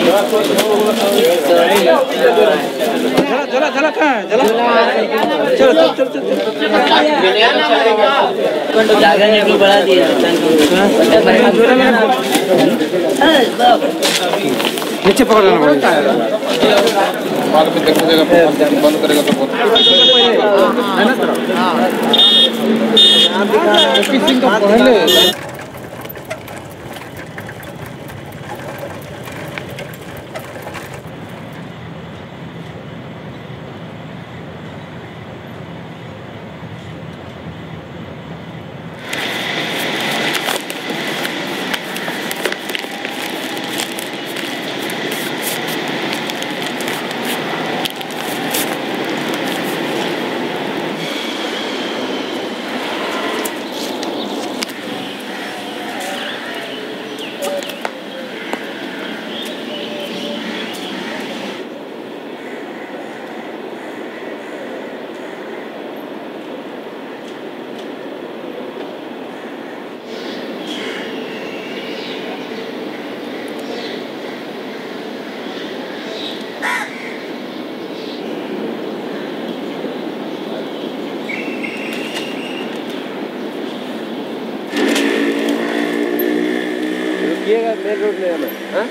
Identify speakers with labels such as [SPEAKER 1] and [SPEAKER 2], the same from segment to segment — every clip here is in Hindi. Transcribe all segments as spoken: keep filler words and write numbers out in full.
[SPEAKER 1] जला जला कहाँ है जला चलो चलो चलो चलो
[SPEAKER 2] जागा ने को बढ़ा दिया
[SPEAKER 1] नीचे पकड़ना पड़ेगा
[SPEAKER 3] बाद में देखो जगह बंद करेगा तो बहुत
[SPEAKER 1] है ना सर हां फिशिंग का पहले मेन रोड ले आना हाँ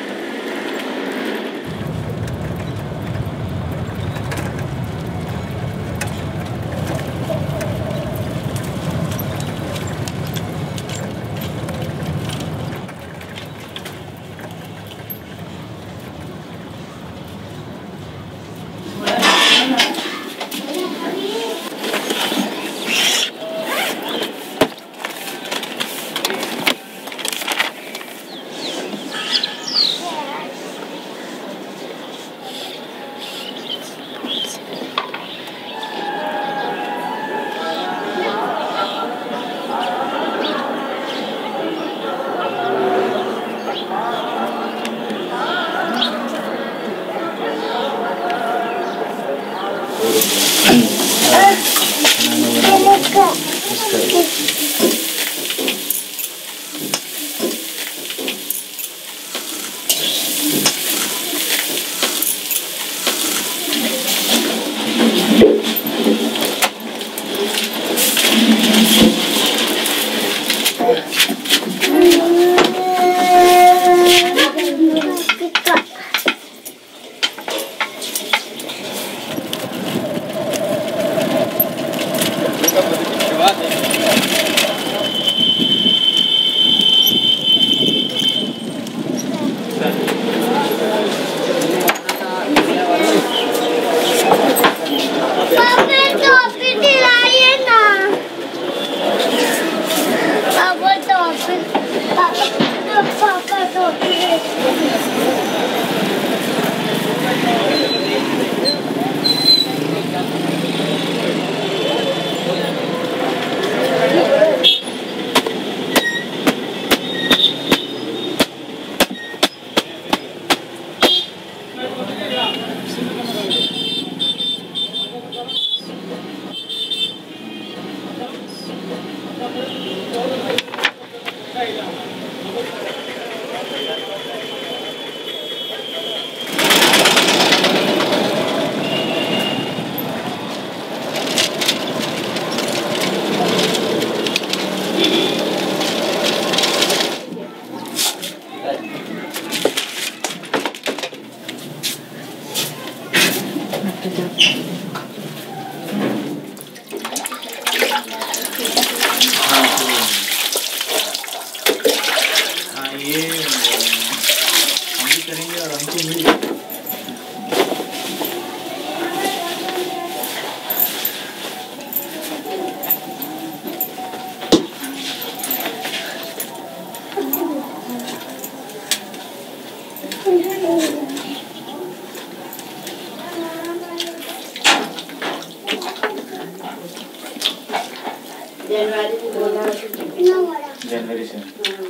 [SPEAKER 4] जनवरी से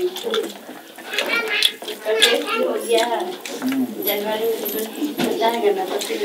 [SPEAKER 4] हो गया जनवरी में जाएगा ना तो फिर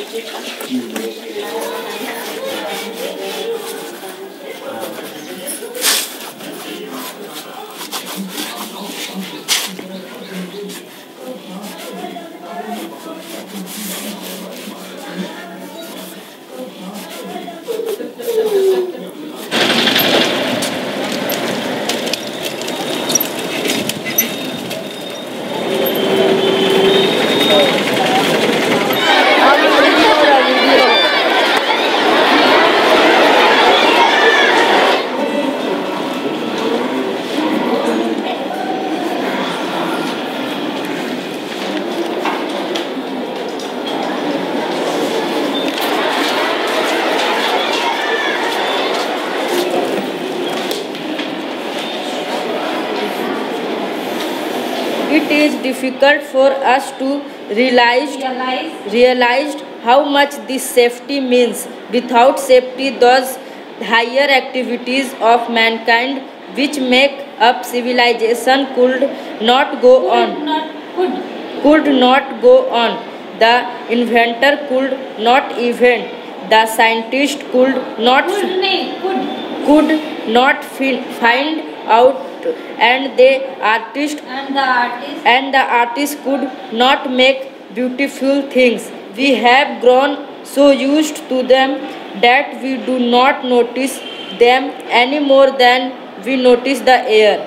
[SPEAKER 2] It is difficult for us to realize, realize how much this safety means. Without safety, those higher activities of mankind which make up civilization could not go on. Could not go on. The inventor could not invent. The scientist could not could not find out, and the artist
[SPEAKER 4] And the artist.
[SPEAKER 2] and the artist could not make beautiful things. We have grown so used to them that we do not notice them any more than we notice the air.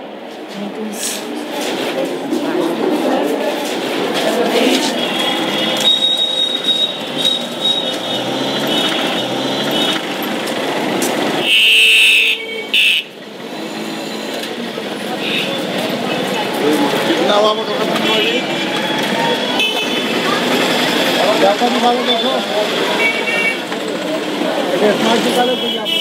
[SPEAKER 3] कितना हुआ मोटर का कितना हुआ ये? व्यापार निकालो देखो। ये स्मार्ट निकालो कोई आप।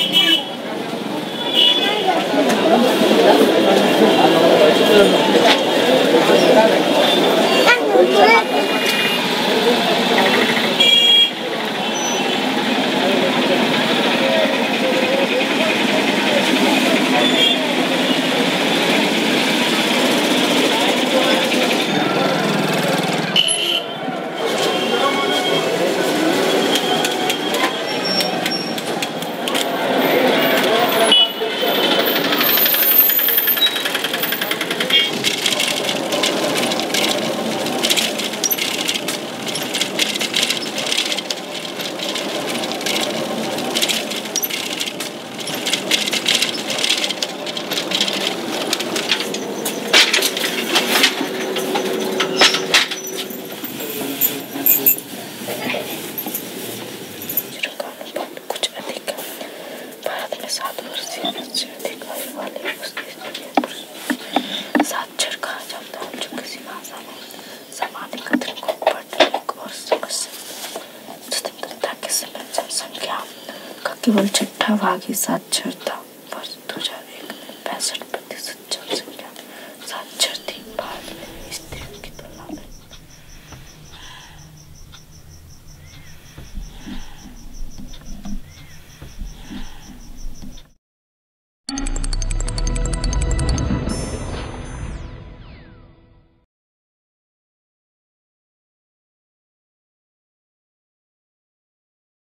[SPEAKER 5] केवल छठा भाग ही साक्षर था।